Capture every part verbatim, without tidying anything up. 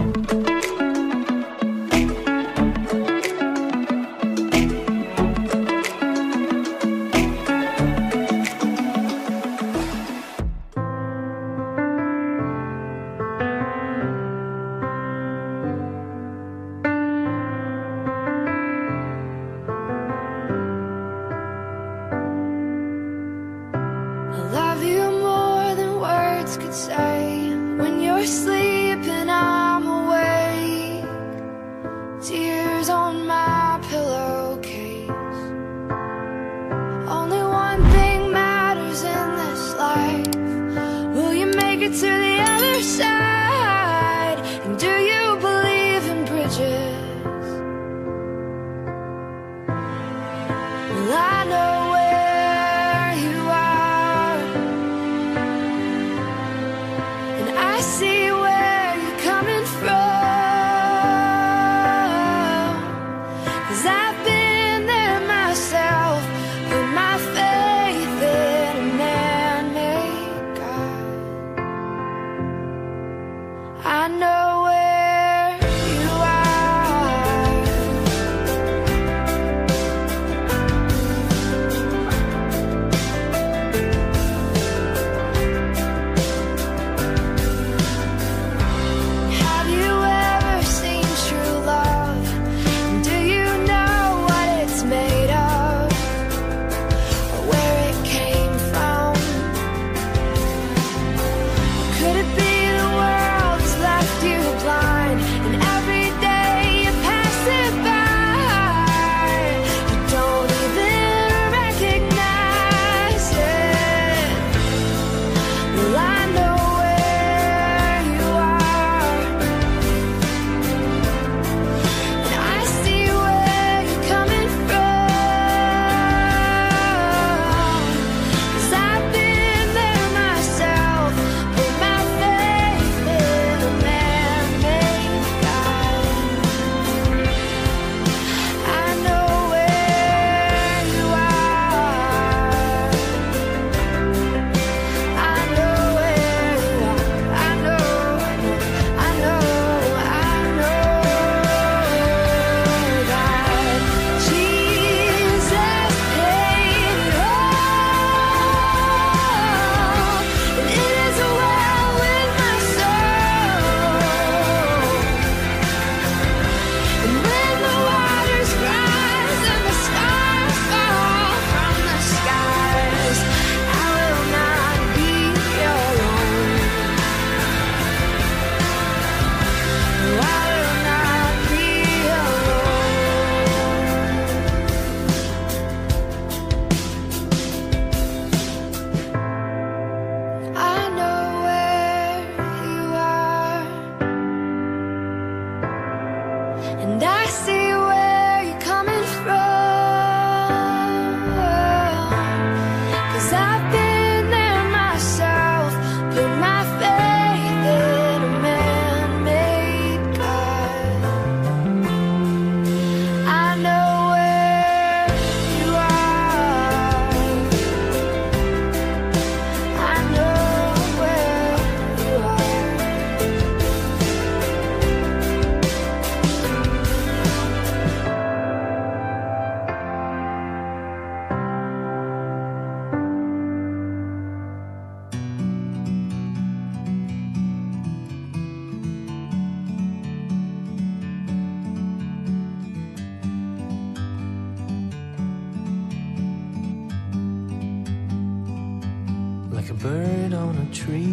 bird on a tree.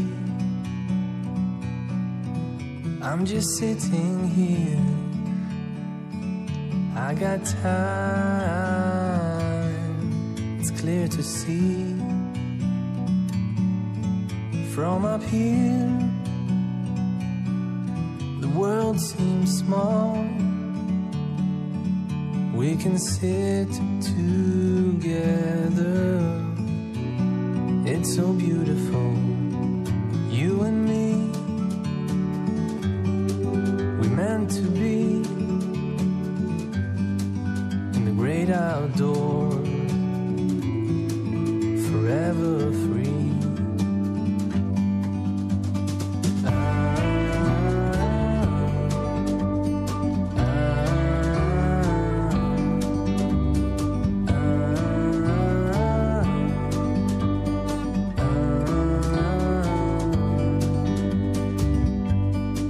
I'm just sitting here. I got time, it's clear to see. From up here, the world seems small. We can sit together. It's so beautiful, you and me. We meant to be in the great outdoors, forever free. Ah,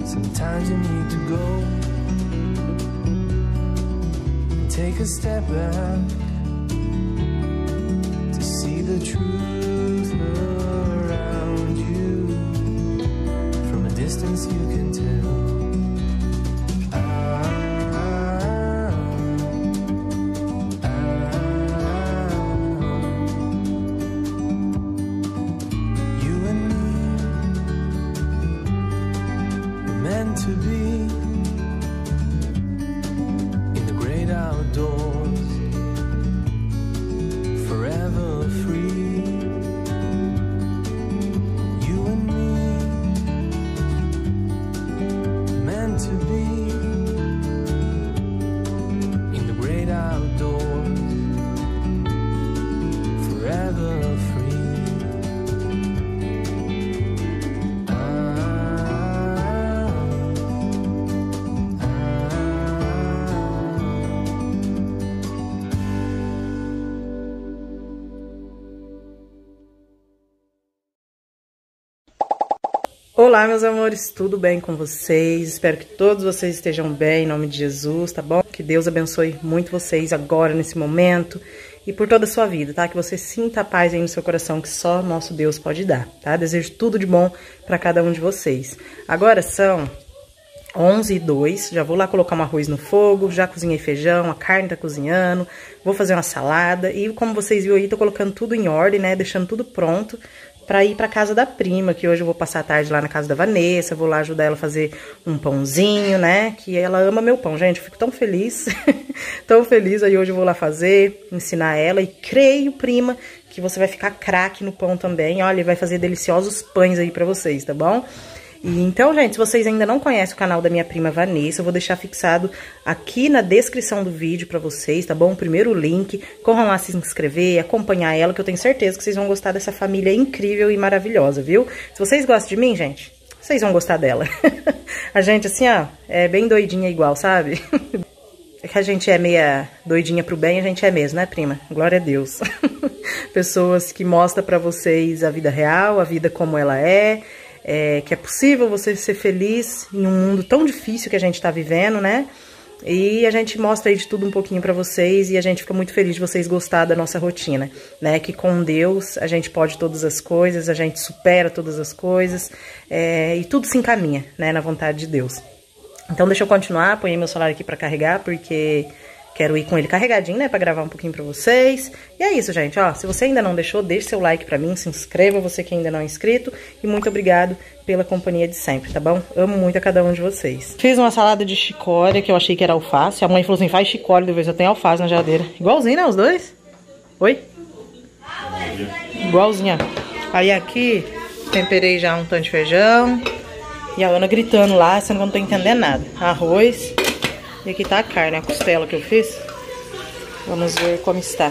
Sometimes you need to go and take a step back to see the truth around you. From a distance you can tell. To be in the great outdoors, forever free. You and me, meant to be in the great outdoors, forever free. Olá, meus amores, tudo bem com vocês? Espero que todos vocês estejam bem, em nome de Jesus, tá bom? Que Deus abençoe muito vocês agora, nesse momento, e por toda a sua vida, tá? Que você sinta a paz aí no seu coração, que só nosso Deus pode dar, tá? Desejo tudo de bom pra cada um de vocês. Agora são onze e dois, já vou lá colocar um arroz no fogo, já cozinhei feijão, a carne tá cozinhando, vou fazer uma salada, e como vocês viram aí, tô colocando tudo em ordem, né? Deixando tudo pronto pra ir pra casa da prima, que hoje eu vou passar a tarde lá na casa da Vanessa, vou lá ajudar ela a fazer um pãozinho, né, que ela ama meu pão, gente, eu fico tão feliz, tão feliz, aí hoje eu vou lá fazer, ensinar ela, e creio, prima, que você vai ficar craque no pão também, olha, vai fazer deliciosos pães aí pra vocês, tá bom? E então, gente, se vocês ainda não conhecem o canal da minha prima Vanessa, eu vou deixar fixado aqui na descrição do vídeo pra vocês, tá bom? O primeiro link, corram lá se inscrever, acompanhar ela, que eu tenho certeza que vocês vão gostar dessa família incrível e maravilhosa, viu? Se vocês gostam de mim, gente, vocês vão gostar dela. A gente, assim, ó, é bem doidinha igual, sabe? É que a gente é meia doidinha pro bem, a gente é mesmo, né, prima? Glória a Deus. Pessoas que mostram pra vocês a vida real, a vida como ela é, É, que é possível você ser feliz em um mundo tão difícil que a gente tá vivendo, né? E a gente mostra aí de tudo um pouquinho pra vocês e a gente fica muito feliz de vocês gostarem da nossa rotina, né? Que com Deus a gente pode todas as coisas, a gente supera todas as coisas é, e tudo se encaminha, né? Na vontade de Deus. Então deixa eu continuar, põe meu celular aqui pra carregar, porque quero ir com ele carregadinho, né, pra gravar um pouquinho pra vocês. E é isso, gente, ó, se você ainda não deixou, deixe seu like pra mim, se inscreva, você que ainda não é inscrito. E muito obrigado pela companhia de sempre, tá bom? Amo muito a cada um de vocês. Fiz uma salada de chicória, que eu achei que era alface. A mãe falou assim, faz chicória, depois eu tenho alface na geladeira. Igualzinho, né, os dois? Oi? Igualzinho, ó. Aí aqui, temperei já um tanto de feijão. E a Ana gritando lá, sendo que eu não tô entendendo nada. Arroz. E aqui tá a carne, a costela que eu fiz. Vamos ver como está.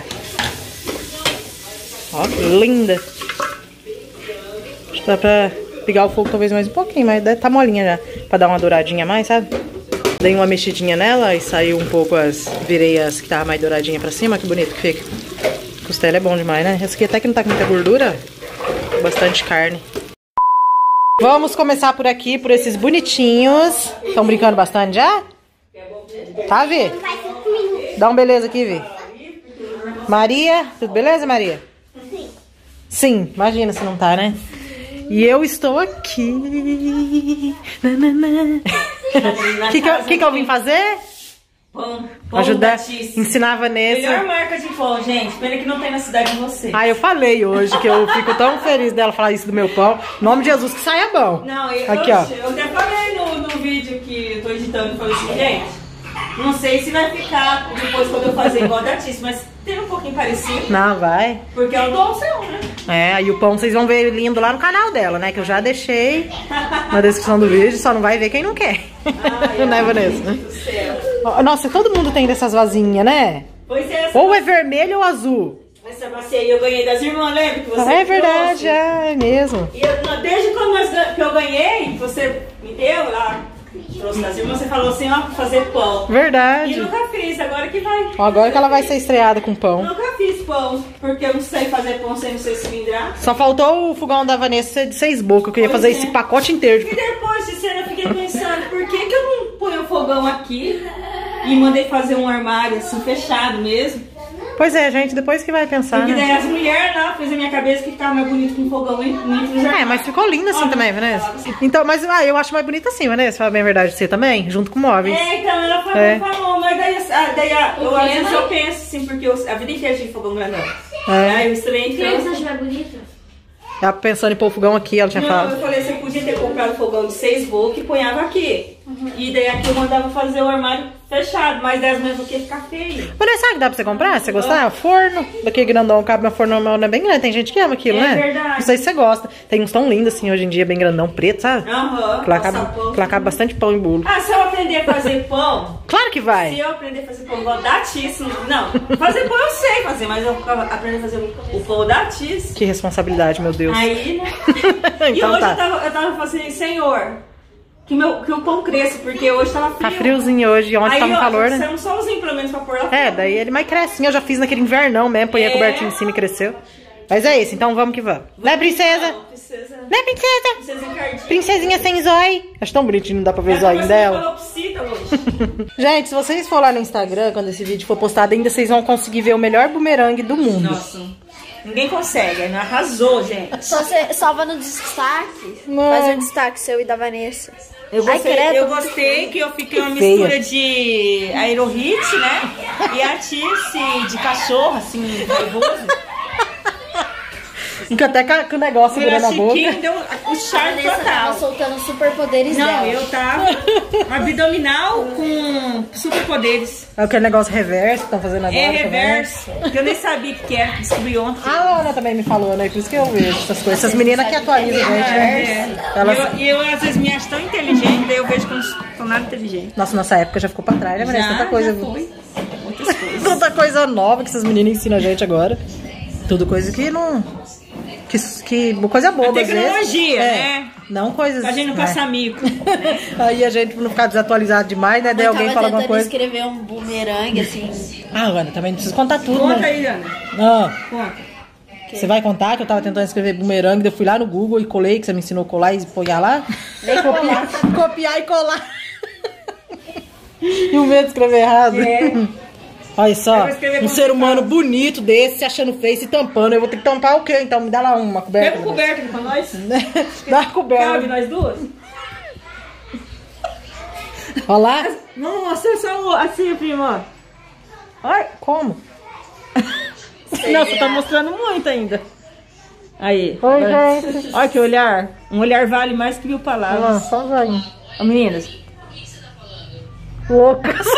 Ó, que linda. Acho que dá pra pegar o fogo talvez mais um pouquinho, mas tá molinha já. Pra dar uma douradinha a mais, sabe? Dei uma mexidinha nela e saiu um pouco as... Virei as que tava mais douradinha pra cima, que bonito que fica. Costela é bom demais, né? Essa aqui até que não tá com muita gordura. Bastante carne. Vamos começar por aqui, por esses bonitinhos. Estão brincando bastante já? Tá, Vi? Dá um beleza aqui, Vi. Maria, tudo beleza, Maria? Sim. Sim, imagina se não tá, né? E eu estou aqui. O que, que, eu, que, que eu vim fazer? Pão, pão ajudar, batíssimo. ensinar a Vanessa. Melhor marca de pão, gente. Pena que não tem na cidade de vocês. Ah, eu falei hoje que eu fico tão feliz dela falar isso do meu pão. Em nome de Jesus, que saia bom. Não, eu, aqui, eu, ó. eu até falei no, no vídeo que eu tô editando, eu falei assim, gente, não sei se vai ficar depois quando eu fazer igual a da Tice, mas tem um pouquinho parecido. Não, vai. Porque é o dom seu, né? É, e o pão vocês vão ver lindo lá no canal dela, né? Que eu já deixei na descrição do vídeo, só não vai ver quem não quer. Ai, né, ai, Vanessa? Meu Deus do céu. Nossa, todo mundo tem dessas vasinhas, né? Pois é. Essa Ou é vermelho ou azul. Essa bacia aí eu ganhei das irmãs, lembra que você Ah, é verdade, trouxe? é mesmo. E eu, desde quando nós, que eu ganhei, você me deu lá, trouxe das irmãs, você falou assim, ó, pra fazer pão. Verdade. E nunca fiz, agora que vai. Ó, agora que ela vai ser estreada com pão. Nunca fiz pão, porque eu não sei fazer pão sem não sei cilindrar. Só faltou o fogão da Vanessa ser de seis bocas, eu queria Pois fazer é. esse pacote inteiro. E depois de cena eu fiquei pensando, por que que eu não ponho o fogão aqui e mandei fazer um armário assim, fechado mesmo? Pois é, gente, depois que vai pensar, Porque daí né? as mulheres lá, fez a minha cabeça que ficava mais bonito com o fogão dentro do jardim. É, mas ficou lindo assim também, Vanessa. Então, mas ah, eu acho mais bonito assim, Vanessa, fala bem a verdade, você também, junto com móveis. É, então ela falou, É. falou mas daí, ah, daí ah, eu, às vezes eu penso assim, porque eu, a vida inteira tive fogão grandão. É. Aí eu estranhei Quem você então. acha mais bonita? Ela pensando em pôr o fogão aqui, ela tinha Não, falado. eu falei, você podia ter comprado fogão de seis volts e ponhava aqui. E daí aqui eu mandava fazer o armário fechado, mas daí as mães vão ficar feio. Vanessa, sabe que dá pra você comprar? Se você gostar? Forno, daquele grandão, cabe no forno normal, não é bem grande. Tem gente que ama aquilo, É né? verdade. Não sei se você gosta. Tem uns tão lindos assim hoje em dia, bem grandão, preto, sabe? Aham. Que lá passar cabe, pão. que lá cabe bastante pão e bolo. Ah, se eu aprender a fazer pão, Claro que se vai. eu aprender a fazer pão igual da Tice, não, fazer pão eu sei fazer, mas eu aprender a fazer o pão da Tice. Que responsabilidade, meu Deus. Aí, né? E Então hoje tá. eu, tava, eu tava falando assim, Senhor, que, meu, que o pão cresça, porque hoje tava frio. Tá friozinho hoje, ontem Aí, tava um ó, calor, né? são só os implementos pra pôr lá É, fora. daí ele mais crescinho. Eu já fiz naquele invernão mesmo, põe a É. cobertinha em cima e cresceu. Mas é isso, então vamos que vamos. Né, princesa? Não, princesa. Né, princesa? Princesa encardida. Princesinha sem zóio. Acho tão bonitinho, não dá pra ver o Ela zóio tá dela. calopsita hoje. Gente, se vocês for lá no Instagram, quando esse vídeo for postado, ainda vocês vão conseguir ver o melhor bumerangue do mundo. Nossa, ninguém consegue, não arrasou, gente. Só você salva no destaque. Não. Faz um destaque seu e da Vanessa. Eu gostei, Ai, credo. eu gostei que eu fiquei uma Feia. mistura de aerohit, né? E a Tice de cachorro, assim, raivoso. Fica até com com o negócio Pela segurando a boca. Chiquinho deu o A charme Vanessa tava total. soltando superpoderes Não, dela. eu tava abdominal com superpoderes. É aquele negócio reverso que estão fazendo agora. É também. reverso. Que eu nem sabia o que era, descobri ontem. A Ana também me falou, né? Por isso que eu vejo essas coisas. Essas meninas que atualizam a gente, né? É. Elas... E eu, e eu, às vezes me acho tão inteligente, daí eu vejo que eu não sou nada inteligente. Nossa, nossa época já ficou pra trás, né, Vanessa? Tanta coisa. já foi. Muitas coisas. Tanta coisa nova que essas meninas ensinam a gente agora. Tudo coisa que não. Que, que coisa boa, às vezes. Tecnologia, É, né? Não coisas. Pra gente não né? passar mico. Aí a gente não ficar desatualizado demais, né? Daí Eu alguém tava fala alguma tentando coisa. escrever um bumerangue, assim. Ah, Ana, também não precisa contar tudo, Conta né? aí, Ana. Não. Conta. Você vai contar que eu tava tentando escrever bumerangue, daí eu fui lá no Google e colei, que você me ensinou a colar e ponhar lá? copiar, copiar e colar. E o medo de escrever errado. É. Olha Eu só, vou escrever um com ser humano você. bonito desse, se achando feio, se tampando. Eu vou ter que tampar o quê? Então me dá lá uma coberta. Pega um coberto aqui pra nós. Dá uma coberta. Cabe nós duas? Olha lá. Vamos mostrar só o- assim, primo, ó. Ai, como? Não, você tá mostrando muito ainda. Aí. Oi, Olha- gente. Olha que olhar. Um olhar vale mais que mil Olha palavras. lá, só vai. Ó, meninas. Loucas.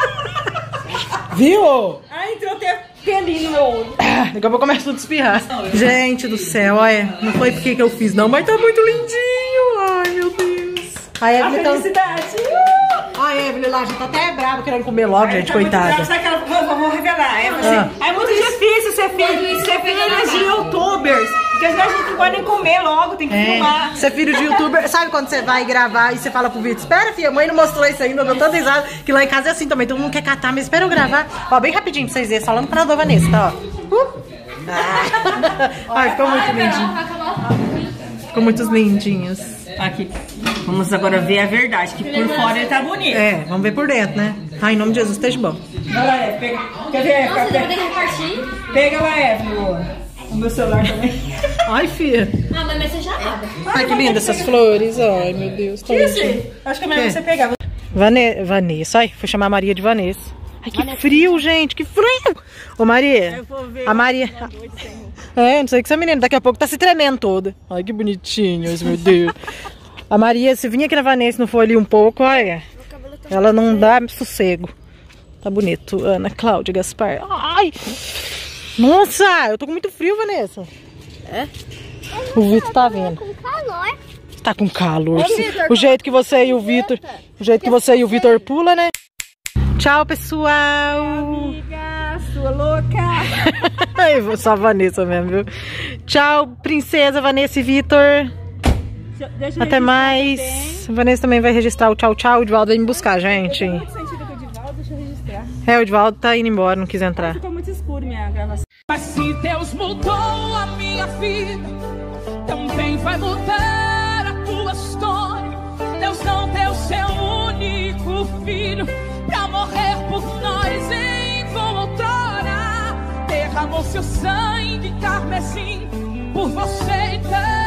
Viu? Ai, entrou até pelinho no meu olho. Ah, daqui a pouco começa tudo a espirrar. Gente do céu, olha. Não foi porque que eu fiz, não, mas tá muito lindinho. Ai, meu Deus. A A Evelyn tá... felicidade. A Evelyn lá já tá até brava querendo comer logo, gente, Tá muito brava, coitada. sabe que ela- vou, vou- vou revelar. É, assim, Ah. é muito difícil ser filho, ser filha de youtubers. Porque às vezes a gente não pode nem comer logo, tem que É, filmar. você é filho de youtuber. Sabe quando você vai gravar e você fala pro Vitor, espera, filha, a mãe não mostrou isso ainda, eu dou tanta risada, que lá em casa é assim também, todo mundo quer catar, mas espera eu gravar. Ó, bem rapidinho pra vocês verem, falando pra Dona Vanessa, tá, ó. Uh. Ah. Ai, ficou muito lindinho. Ficou muitos lindinhos. Aqui. Vamos agora ver a verdade, que por fora ele tá bonito. É, vamos ver por dentro, né? Ai, em nome de Jesus, esteja bom. Vai lá, Eve, pega. Quer ver? Nossa, Pega, eu vou ter que repartir. pega lá, Eve, o, o meu celular também. Ai, filha. Ah, mas você já abre. Ai, que linda essas flores. Ai, meu Deus. Tão lindinho. Isso, acho que é melhor Quê? você pegar. Vane... Vanessa, ai, fui chamar a Maria de Vanessa. Ai, que frio, gente, que frio! Ô, Maria, Eu vou ver a Maria... É, não sei o que essa menina, daqui a pouco tá se tremendo toda. Ai, que bonitinhos, meu Deus. A Maria, se vinha aqui na Vanessa e não for ali um pouco, olha, ela não dá sossego. Tá bonito, Ana Cláudia Gaspar. Ai! Nossa, eu tô com muito frio, Vanessa. É? O Vitor tá vendo. Com calor. Tá com calor. Ô, Vitor, O jeito que você e o Vitor, o jeito que você e o Vitor pula, né? Tchau, pessoal. Amiga, sua louca. Ai, só a Vanessa mesmo, viu? Tchau, princesa Vanessa e Vitor. Deixa eu Até registrar mais. também. A Vanessa também vai registrar o tchau, tchau. O Edvaldo vem me buscar, gente. Eu tô muito sentido com o Edivaldo, deixa eu registrar. É, o Edvaldo tá indo embora, não quis entrar. Ficou muito escuro minha gravação. Mas se Deus mudou a minha vida, também vai mudar a tua história. Deus não deu seu único filho pra morrer por nós em vão outrora. Derramou seu sangue carmesim por você então.